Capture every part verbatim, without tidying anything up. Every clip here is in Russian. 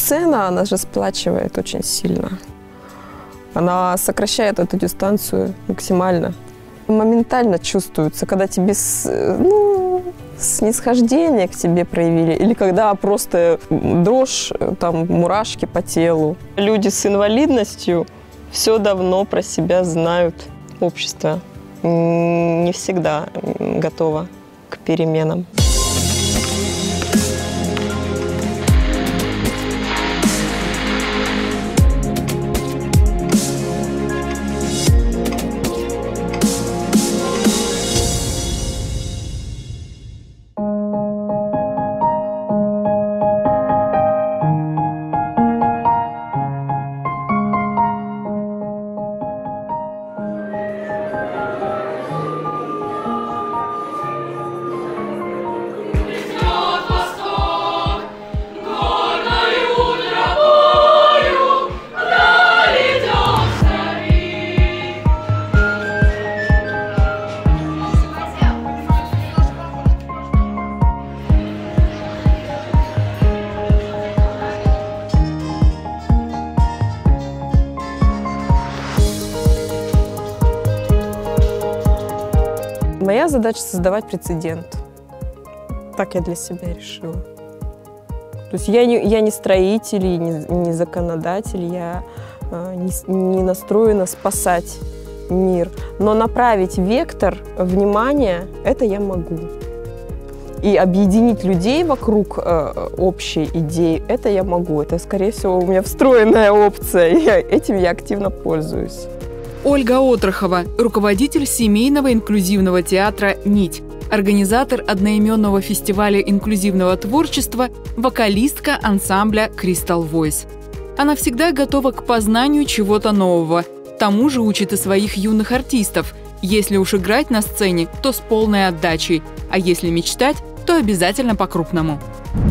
Сцена, она же сплачивает очень сильно. Она сокращает эту дистанцию максимально. Моментально чувствуется, когда тебе ну, снисхождение к тебе проявили, или когда просто дрожь, там, мурашки по телу. Люди с инвалидностью все давно про себя знают. Общество не всегда готово к переменам. Моя задача — создавать прецедент. Так я для себя решила. То есть я не, я не строитель, не, не законодатель, я э, не, не настроена спасать мир. Но направить вектор внимания — это я могу. И объединить людей вокруг э, общей идеи — это я могу. Это, скорее всего, у меня встроенная опция, и я, этим я активно пользуюсь. Ольга Отрохова, руководитель семейного инклюзивного театра «Нить», организатор одноименного фестиваля инклюзивного творчества, вокалистка ансамбля Crystal Voice. Она всегда готова к познанию чего-то нового. К тому же учит и своих юных артистов. Если уж играть на сцене, то с полной отдачей, а если мечтать, то обязательно по-крупному.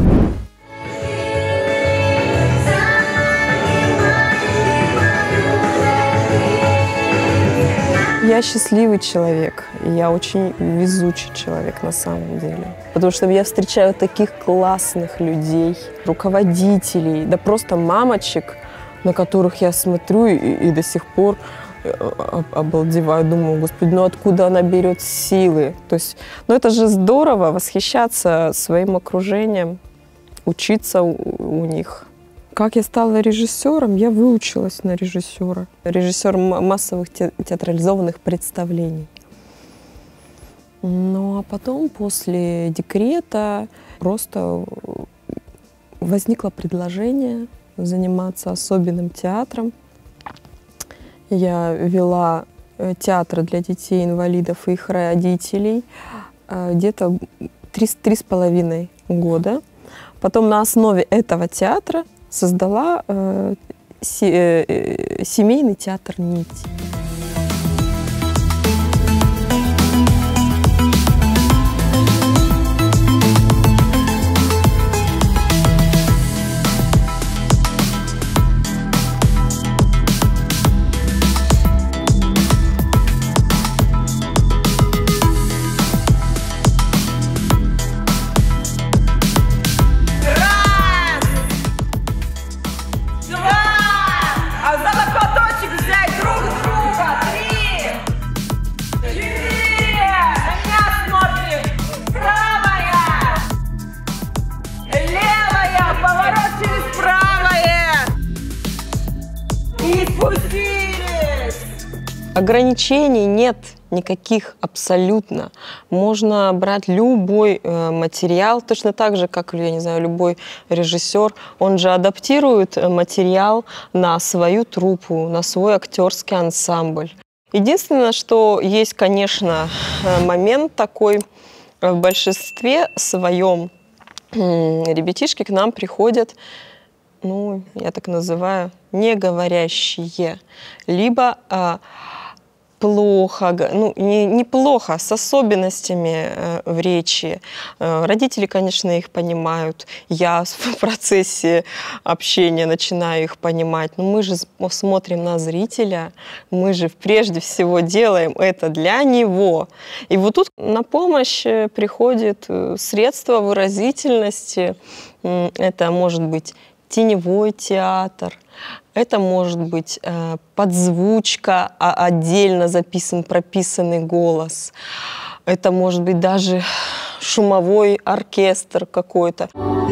Я счастливый человек, я очень везучий человек на самом деле. Потому что я встречаю таких классных людей, руководителей, да просто мамочек, на которых я смотрю и, и до сих пор обалдеваю, думаю, господи, ну откуда она берет силы? То есть, ну это же здорово восхищаться своим окружением, учиться у, у них. Как я стала режиссером? Я выучилась на режиссера. Режиссер массовых те театрализованных представлений. Ну а потом, после декрета, просто возникло предложение заниматься особенным театром. Я вела театр для детей-инвалидов и их родителей где-то три с половиной года. Потом на основе этого театра создала э, се, э, семейный театр «Нить». Ограничений нет никаких абсолютно. Можно брать любой э, материал, точно так же, как, я не знаю, любой режиссер. Он же адаптирует материал на свою труппу, на свой актерский ансамбль. Единственное, что есть, конечно, момент такой, в большинстве своем ребятишки к нам приходят, ну, я так называю, неговорящие, либо а, плохо, ну, не, неплохо, с особенностями э, в речи. Э, родители, конечно, их понимают. Я в процессе общения начинаю их понимать. Но мы же смотрим на зрителя, мы же прежде всего делаем это для него. И вот тут на помощь приходит средство выразительности. Это может быть теневой театр, это может быть э, подзвучка, а отдельно записан, прописанный голос. Это может быть даже шумовой оркестр какой-то.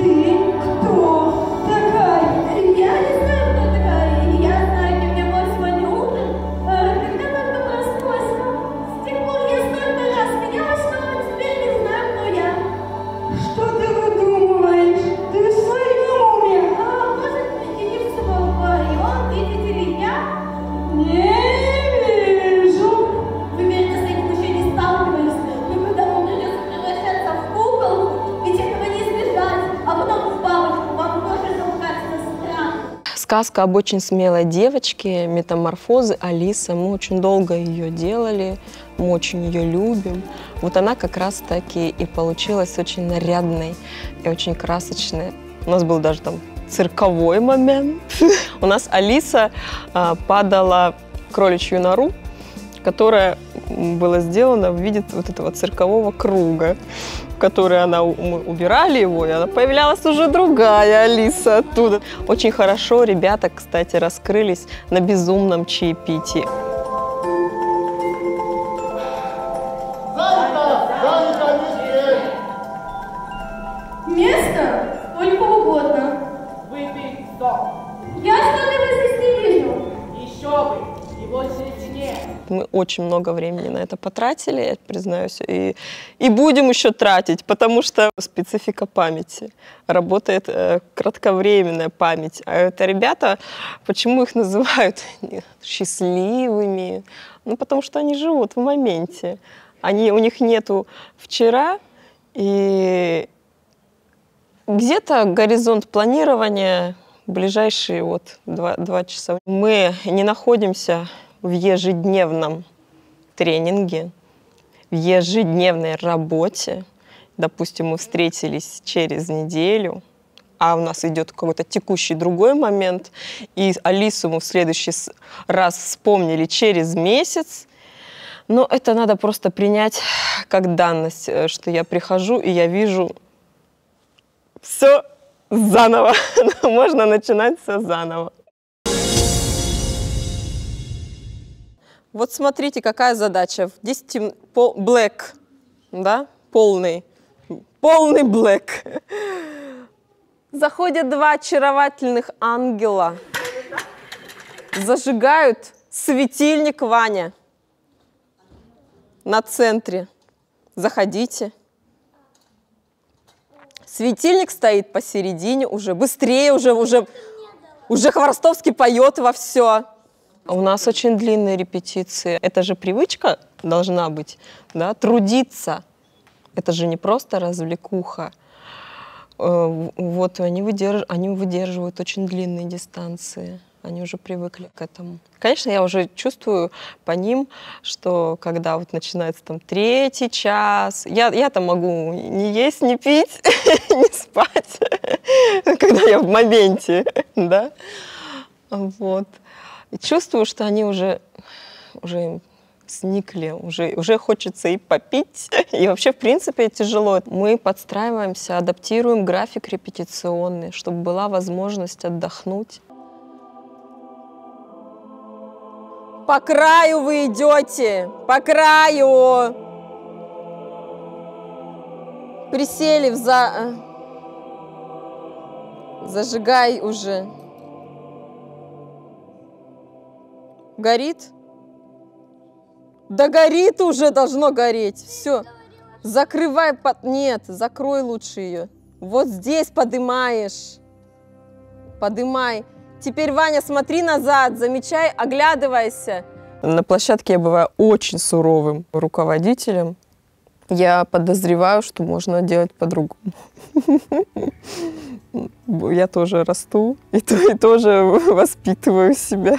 Сказка об очень смелой девочке, метаморфозы Алиса. Мы очень долго ее делали, мы очень ее любим. Вот она как раз таки и получилась очень нарядной и очень красочной. У нас был даже там цирковой момент. У нас Алиса падала в кроличью нору, которая была сделана в виде вот этого циркового круга, в который она, мы убирали его, и она появлялась уже другая Алиса оттуда. Очень хорошо ребята, кстати, раскрылись на безумном чаепитии. Место? Сколько угодно. Выпей сок. Я что-то его здесь не вижу. Еще бы. Его здесь нет. Мы очень много времени на это потратили, я признаюсь, и, и будем еще тратить, потому что специфика памяти. Работает э, кратковременная память. А это ребята, почему их называют счастливыми? Ну, потому что они живут в моменте. Они, у них нету вчера, и где-то горизонт планирования ближайшие вот два, два часа. Мы не находимся в ежедневном тренинге, в ежедневной работе. Допустим, мы встретились через неделю, а у нас идет какой-то текущий другой момент, и Алису мы в следующий раз вспомнили через месяц. Но это надо просто принять как данность, что я прихожу, и я вижу все заново. Можно начинать все заново. Вот смотрите, какая задача. десять black, да, полный, полный black. Заходят два очаровательных ангела, зажигают светильник Ваня на центре. Заходите. Светильник стоит посередине уже, быстрее уже, уже, уже Хворостовский поет во все. У нас очень длинные репетиции. Это же привычка должна быть, да, трудиться. Это же не просто развлекуха. Вот они, выдерж... они выдерживают очень длинные дистанции. Они уже привыкли к этому. Конечно, я уже чувствую по ним, что когда вот начинается там третий час, я, я-то могу не есть, не пить, не спать, когда я в моменте, да, вот. И чувствую, что они уже, уже сникли, уже, уже хочется и попить, и вообще, в принципе, тяжело. Мы подстраиваемся, адаптируем график репетиционный, чтобы была возможность отдохнуть. По краю вы идете, по краю. Присели в за... Зажигай уже. Горит? Да горит уже, должно гореть. Все. Закрывай под... Нет, закрой лучше ее. Вот здесь подымаешь. Подымай. Теперь, Ваня, смотри назад, замечай, оглядывайся. На площадке я бываю очень суровым руководителем. Я подозреваю, что можно делать по-другому. Я тоже расту и тоже воспитываю себя.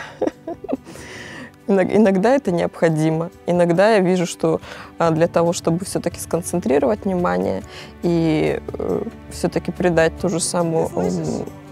Иногда это необходимо. Иногда я вижу, что для того, чтобы все-таки сконцентрировать внимание и все-таки придать ту же самую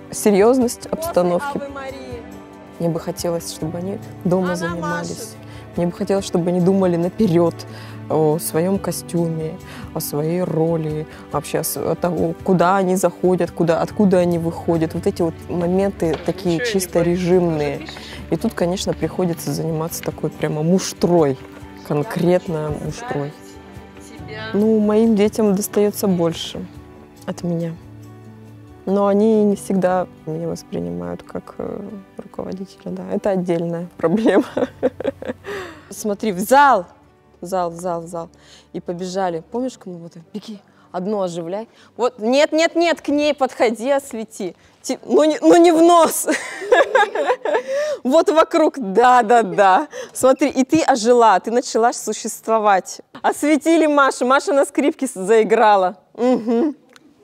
серьезность обстановки, мне бы хотелось, чтобы они дома занимались. Мне бы хотелось, чтобы они думали наперед о своем костюме, о своей роли, вообще о того, куда они заходят, куда, откуда они выходят. Вот эти вот моменты такие чисто режимные. И тут, конечно, приходится заниматься такой прямо муштрой, конкретно муштрой. Ну, моим детям достается больше от меня. Но они не всегда меня воспринимают как э, руководителя, да. Это отдельная проблема. Смотри, в зал! В зал, в зал, в зал. И побежали. Помнишь, кому вот? Беги. Одно оживляй. Вот, нет, нет, нет, к ней подходи, освети. Ти... Ну, не, ну не в нос. Вот вокруг, да, да, да. Смотри, и ты ожила, ты начала существовать. Осветили Машу, Маша на скрипке заиграла. Угу.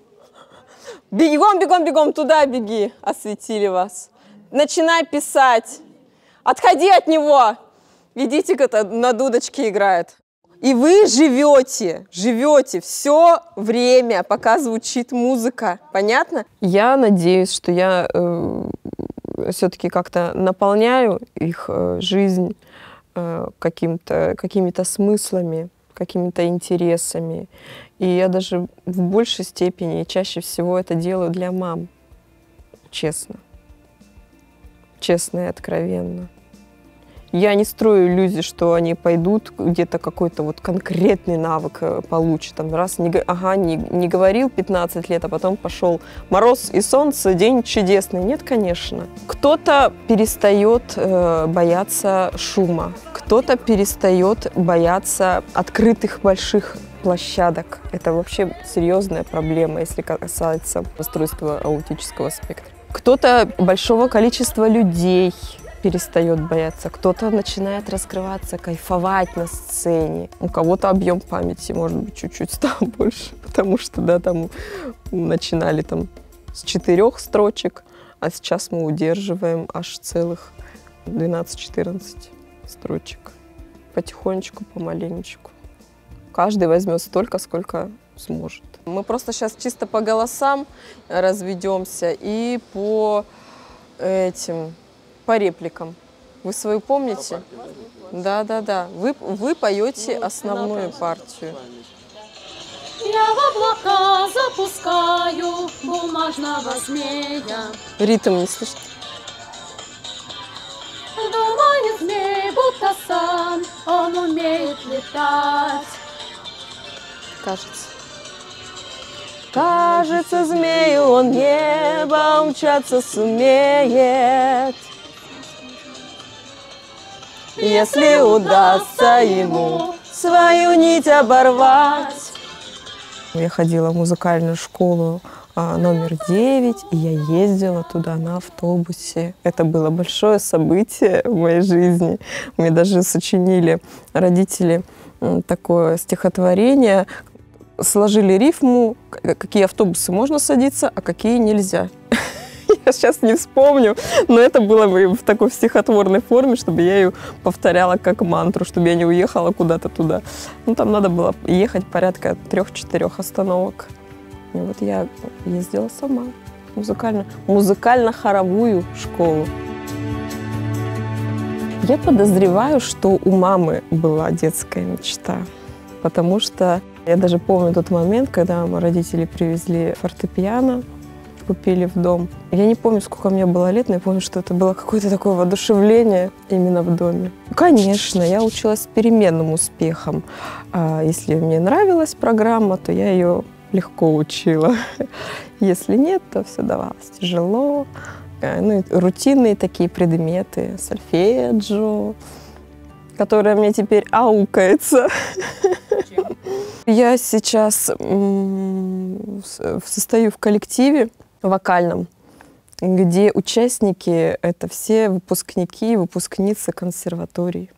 Бегом, бегом, бегом, туда беги, осветили вас. Начинай писать. Отходи от него. Идите-ка, на дудочке играет. И вы живете, живете все время, пока звучит музыка. Понятно? Я надеюсь, что я э, все-таки как-то наполняю их э, жизнь э, каким-то, какими-то смыслами, какими-то интересами. И я даже в большей степени, чаще всего это делаю для мам. Честно. Честно и откровенно. Я не строю иллюзий, что они пойдут, где-то какой-то вот конкретный навык получат. Там раз не, ага, не, не говорил пятнадцать лет, а потом пошел мороз и солнце, день чудесный. Нет, конечно. Кто-то перестает э, бояться шума, кто-то перестает бояться открытых больших площадок. Это вообще серьезная проблема, если касается расстройства аутического спектра. Кто-то большого количества людей перестает бояться, кто-то начинает раскрываться, кайфовать на сцене. У кого-то объем памяти, может быть, чуть-чуть стал больше, потому что, да, там начинали там с четырех строчек, а сейчас мы удерживаем аж целых двенадцать-четырнадцать строчек. Потихонечку, помаленечку. Каждый возьмет столько, сколько сможет. Мы просто сейчас чисто по голосам разведемся и по этим... по репликам. Вы свою помните? Да, да, да. Вы, вы поете основную партию. Я в облака запускаю бумажного змея. Ритм не слышно. Думаю, змей будто сам, он умеет летать. Кажется. Кажется, змею он небо умчаться сумеет. Если удастся ему свою нить оборвать. Я ходила в музыкальную школу а, номер девять, и я ездила туда на автобусе. Это было большое событие в моей жизни. Мне даже сочинили родители такое стихотворение, сложили рифму, какие автобусы можно садиться, а какие нельзя. Я сейчас не вспомню, но это было бы в такой стихотворной форме, чтобы я ее повторяла как мантру, чтобы я не уехала куда-то туда. Ну, там надо было ехать порядка трех-четырех остановок. И вот я ездила сама в музыкально, музыкально-хоровую школу. Я подозреваю, что у мамы была детская мечта, потому что я даже помню тот момент, когда родители привезли фортепиано, купили в дом. Я не помню, сколько мне было лет, но я помню, что это было какое-то такое воодушевление именно в доме. Конечно, я училась с переменным успехом. А если мне нравилась программа, то я ее легко учила. Если нет, то все давалось тяжело. Ну, и рутинные такие предметы, сольфеджио, которое мне теперь аукается. Я сейчас состою в коллективе вокальном, где участники — это все выпускники и выпускницы консерваторий.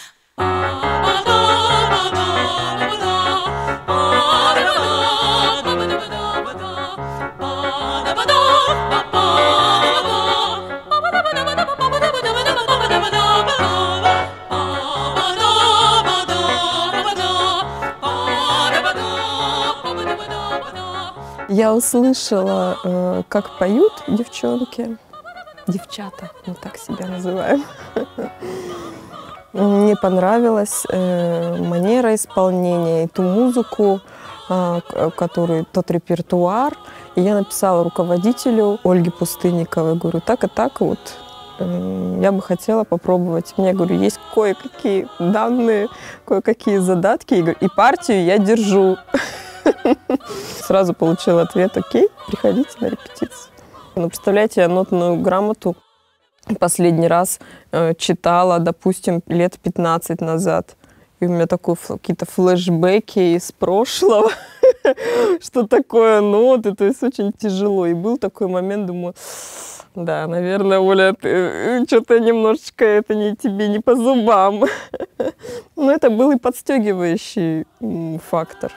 Я услышала, э, как поют девчонки, девчата, мы так себя называем. Мне понравилась э, манера исполнения, и ту музыку, э, который, тот репертуар. И я написала руководителю Ольге Пустынниковой, говорю, так и так вот, э, я бы хотела попробовать. Мне, говорю, есть кое-какие данные, кое-какие задатки, и, говорю, и партию я держу. Сразу получила ответ, окей, приходите на репетицию. Ну, представляете, я нотную грамоту последний раз э, читала, допустим, лет пятнадцать назад. И у меня такие какие-то флешбеки из прошлого, что такое ноты, то есть очень тяжело. И был такой момент, думаю, да, наверное, Оля, ты что-то немножечко это не, тебе не по зубам. Но это был и подстегивающий фактор.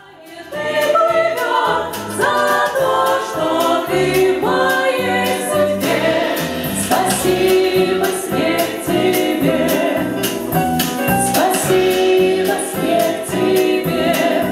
За то, что ты в моей судьбе, спасибо, смерть тебе, спасибо, смерть тебе,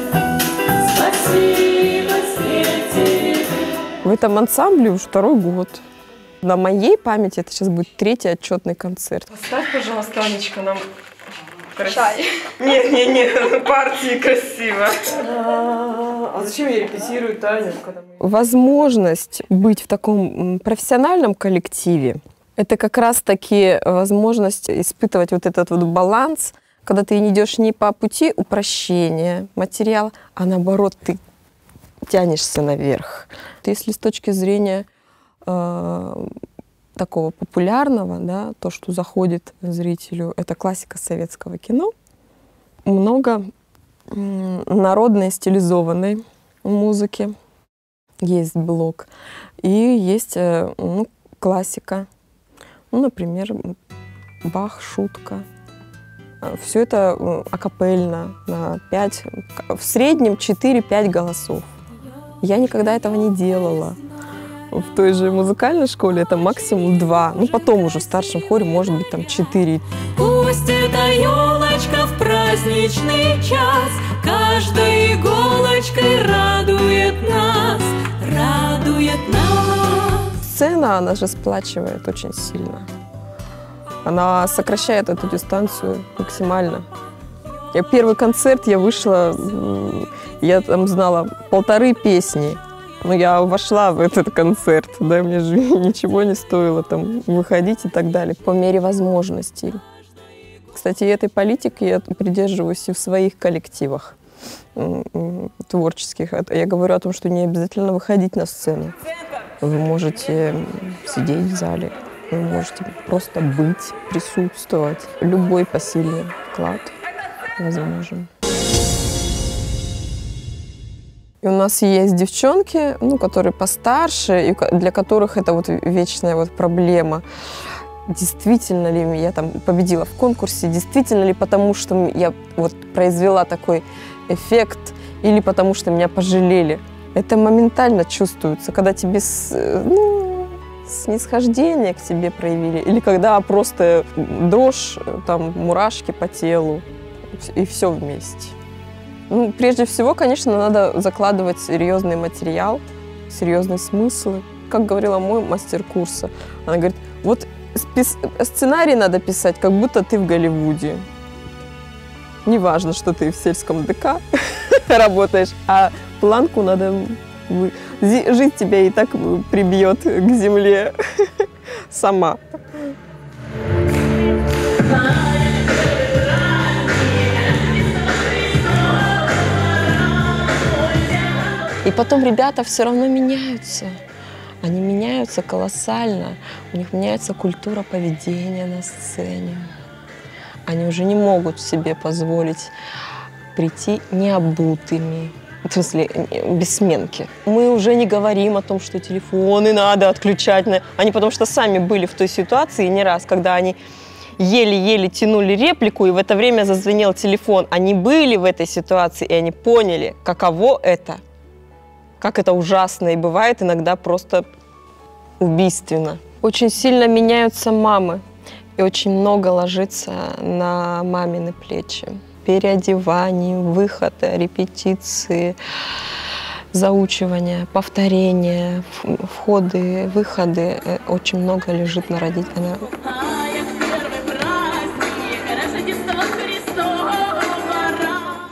спасибо, смерть тебе. В этом ансамбле уже второй год. На моей памяти это сейчас будет третий отчетный концерт. Поставь, пожалуйста, Анечка, нам Шай. Нет, нет, нет, партии красиво. А зачем я репетирую Таню? Возможность быть в таком профессиональном коллективе, это как раз-таки возможность испытывать вот этот вот баланс, когда ты не идешь не по пути упрощения материала, а наоборот, ты тянешься наверх. Если с точки зрения э, такого популярного, да, то, что заходит зрителю, это классика советского кино. Много народной стилизованной музыки. Есть блок. И есть ну, классика. Ну, например, Бах, Шутка. Все это акапельно, на пять, в среднем четыре-пять голосов. Я никогда этого не делала. В той же музыкальной школе это максимум два. Ну, потом уже в старшем хоре может быть там четыре. Пусть эта елочка в праздничный час каждой иголочкой радует нас, радует нас. Сцена, она же сплачивает очень сильно. Она сокращает эту дистанцию максимально. Я первый концерт, я вышла, я там знала полторы песни. Но я вошла в этот концерт, да, мне же ничего не стоило там выходить и так далее, по мере возможностей. Кстати, этой политики я придерживаюсь и в своих коллективах творческих. Я говорю о том, что не обязательно выходить на сцену. Вы можете сидеть в зале, вы можете просто быть, присутствовать. Любой посильный вклад возможен. И у нас есть девчонки, ну, которые постарше, и для которых это вот вечная вот проблема. Действительно ли я там победила в конкурсе, действительно ли потому, что я вот произвела такой эффект, или потому что меня пожалели. Это моментально чувствуется, когда тебе ну, снисхождение к тебе проявили, или когда просто дрожь, там, мурашки по телу, и все вместе. Ну, прежде всего, конечно, надо закладывать серьезный материал, серьезные смыслы. Как говорила мой мастер курса, она говорит, вот сценарий надо писать, как будто ты в Голливуде. Неважно, что ты в сельском ДК работаешь, а планку надо... Жизнь тебя и так прибьет к земле сама. И потом ребята все равно меняются. Они меняются колоссально. У них меняется культура поведения на сцене. Они уже не могут себе позволить прийти необутыми, в смысле, без сменки. Мы уже не говорим о том, что телефоны надо отключать. Они потому что сами были в той ситуации не раз, когда они еле-еле тянули реплику, и в это время зазвенел телефон. Они были в этой ситуации, и они поняли, каково это. Как это ужасно, и бывает иногда просто убийственно. Очень сильно меняются мамы, и очень много ложится на мамины плечи. Переодевание, выход, репетиции, заучивание, повторение, входы, выходы. Очень много лежит на родителях.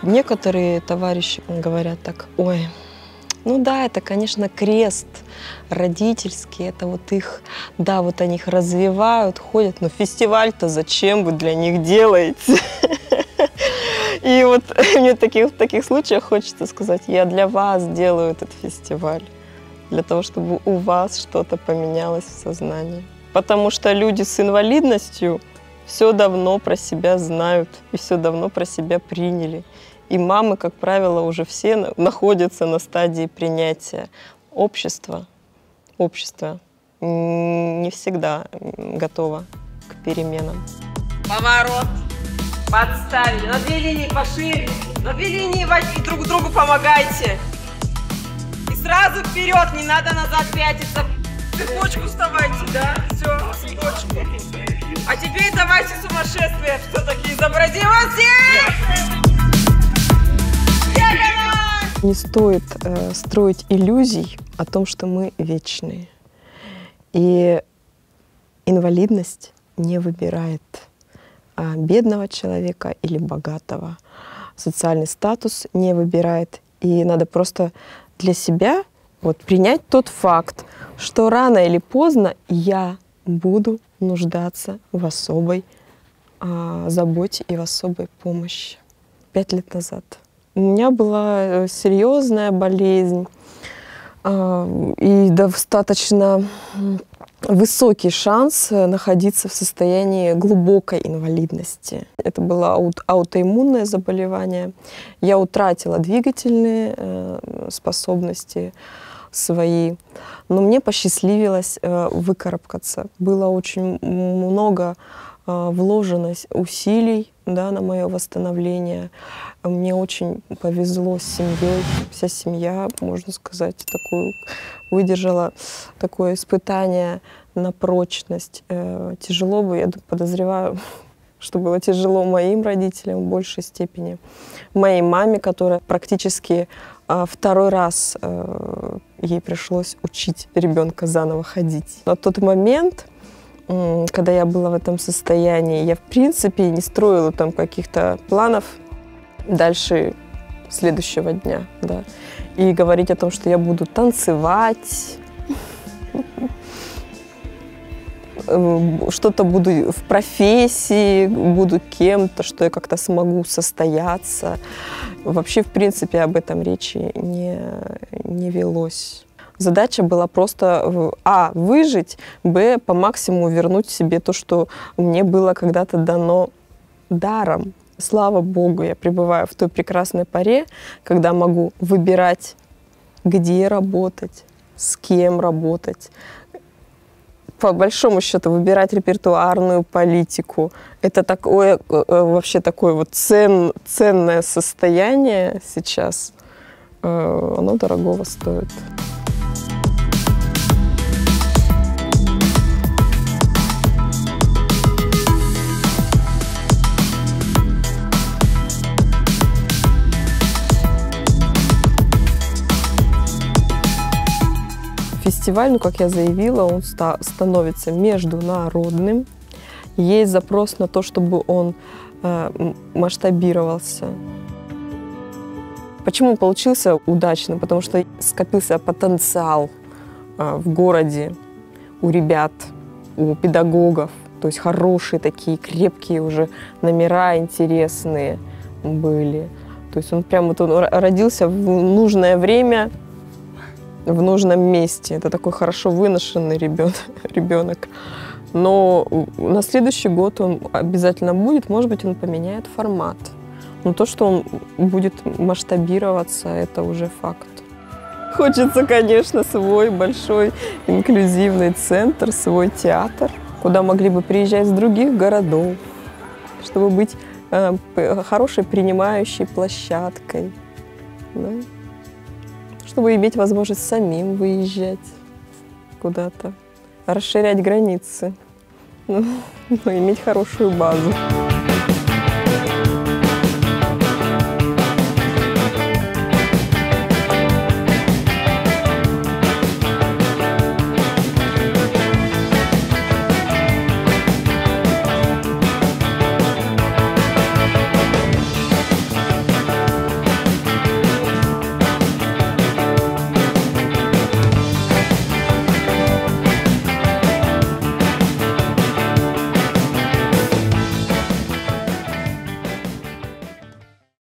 Некоторые товарищи говорят так: ой, ну да, это, конечно, крест родительский, это вот их, да, вот они их развивают, ходят, но фестиваль-то зачем вы для них делаете? И вот мне в таких, в таких случаях хочется сказать: я для вас делаю этот фестиваль, для того, чтобы у вас что-то поменялось в сознании. Потому что люди с инвалидностью все давно про себя знают и все давно про себя приняли. И мамы, как правило, уже все находятся на стадии принятия. Общество, общество не всегда готово к переменам. Поворот. Подставили. На две линии пошире. На две линии и друг другу помогайте. И сразу вперед, не надо назад пятиться. Цепочку вставайте, да? Все, цепочку. А теперь давайте сумасшествие. Все-таки изобразим всех! Не стоит э, строить иллюзий о том, что мы вечные. И инвалидность не выбирает а, бедного человека или богатого. Социальный статус не выбирает. И надо просто для себя вот, принять тот факт, что рано или поздно я буду нуждаться в особой а, заботе и в особой помощи. Пять лет назад у меня была серьезная болезнь и достаточно высокий шанс находиться в состоянии глубокой инвалидности. Это было аутоиммунное заболевание. Я утратила двигательные способности свои, но мне посчастливилось выкарабкаться. Было очень много вложено усилий, да, на мое восстановление. Мне очень повезло с семьей. Вся семья, можно сказать, такую, выдержала такое испытание на прочность. Э, тяжело бы, я подозреваю, что было тяжело моим родителям в большей степени. Моей маме, которая практически э, второй раз э, ей пришлось учить ребенка заново ходить. На тот момент, когда я была в этом состоянии, я в принципе не строила там каких-то планов дальше следующего дня, да. И говорить о том, что я буду танцевать, что-то буду в профессии, буду кем-то, что я как-то смогу состояться. Вообще, в принципе, об этом речи не, не велось. Задача была просто а. выжить, б. по максимуму вернуть себе то, что мне было когда-то дано даром. Слава Богу, я пребываю в той прекрасной поре, когда могу выбирать, где работать, с кем работать. По большому счету, выбирать репертуарную политику. Это такое, вообще такое вот цен, ценное состояние сейчас. Оно дорогого стоит. Фестиваль, ну, как я заявила, он ста становится международным. Есть запрос на то, чтобы он э, масштабировался. Почему он получился удачным? Потому что скопился потенциал э, в городе у ребят, у педагогов. То есть хорошие такие, крепкие уже номера интересные были. То есть он прям вот он родился в нужное время, в нужном месте. Это такой хорошо выношенный ребенок. ребенок. Но на следующий год он обязательно будет, может быть, он поменяет формат. Но то, что он будет масштабироваться, это уже факт. Хочется, конечно, свой большой инклюзивный центр, свой театр, куда могли бы приезжать с других городов, чтобы быть э, хорошей принимающей площадкой. Да? Чтобы иметь возможность самим выезжать куда-то, расширять границы, ну, иметь хорошую базу.